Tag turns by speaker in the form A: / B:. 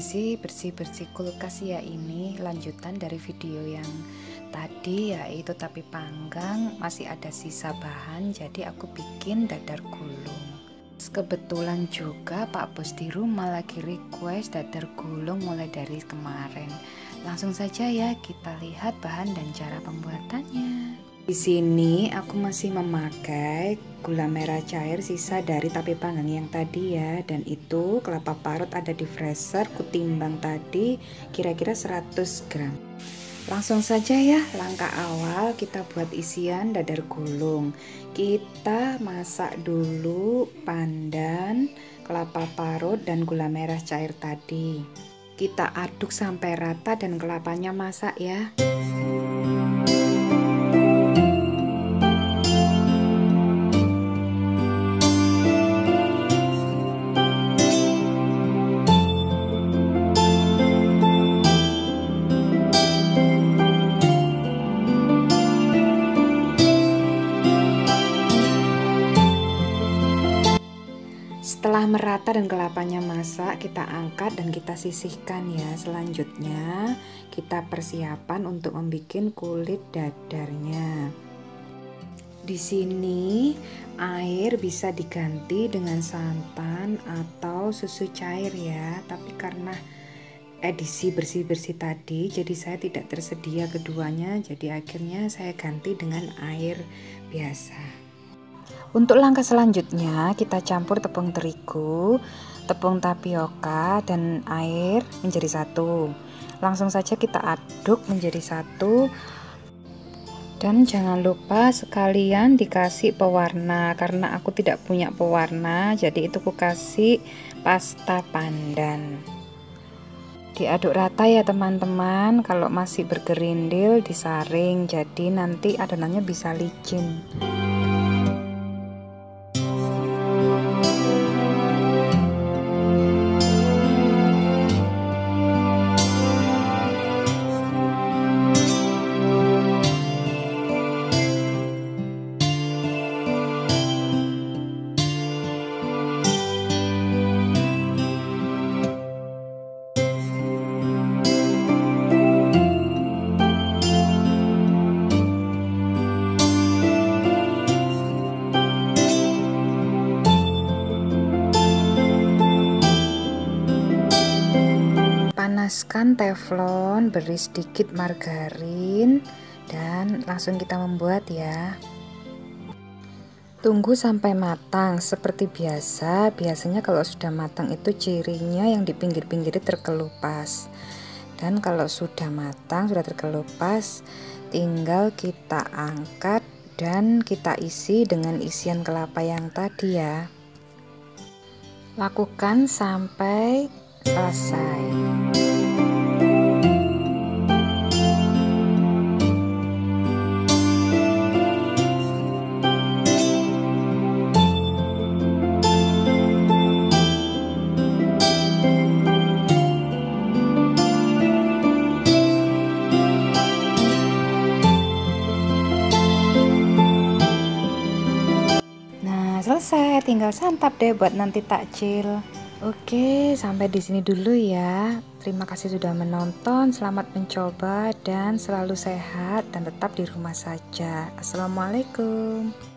A: bersih kulkas ya. Ini lanjutan dari video yang tadi, yaitu tape panggang. Masih ada sisa bahan, jadi aku bikin dadar gulung. Kebetulan juga Pak Bos di rumah lagi request dadar gulung mulai dari kemarin. Langsung saja ya kita lihat bahan dan cara pembuatannya. Di sini aku masih memakai gula merah cair sisa dari tape panggang yang tadi ya, dan itu kelapa parut ada di freezer, kutimbang tadi kira-kira 100 gram. Langsung saja ya, langkah awal kita buat isian dadar gulung. Kita masak dulu pandan, kelapa parut dan gula merah cair tadi. Kita aduk sampai rata dan kelapanya masak ya. Setelah merata dan kelapanya masak, kita angkat dan kita sisihkan ya. Selanjutnya kita persiapan untuk membuat kulit dadarnya. Di sini air bisa diganti dengan santan atau susu cair ya. Tapi karena edisi bersih-bersih tadi, jadi saya tidak tersedia keduanya. Jadi akhirnya saya ganti dengan air biasa. Untuk langkah selanjutnya kita campur tepung terigu, tepung tapioka dan air menjadi satu. Langsung saja kita aduk menjadi satu. Dan jangan lupa sekalian dikasih pewarna, karena aku tidak punya pewarna, jadi itu aku kasih pasta pandan. Diaduk rata ya teman-teman. Kalau masih bergerindil disaring, jadi nanti adonannya bisa licin. Panaskan teflon, beri sedikit margarin, dan langsung kita membuat ya. Tunggu sampai matang seperti biasa. Biasanya kalau sudah matang itu cirinya yang di pinggir-pinggir terkelupas. Dan kalau sudah matang, sudah terkelupas, tinggal kita angkat dan kita isi dengan isian kelapa yang tadi ya. Lakukan sampai selesai. Selesai, tinggal santap deh buat nanti takjil. Oke, sampai di sini dulu ya. Terima kasih sudah menonton, selamat mencoba dan selalu sehat dan tetap di rumah saja. Assalamualaikum.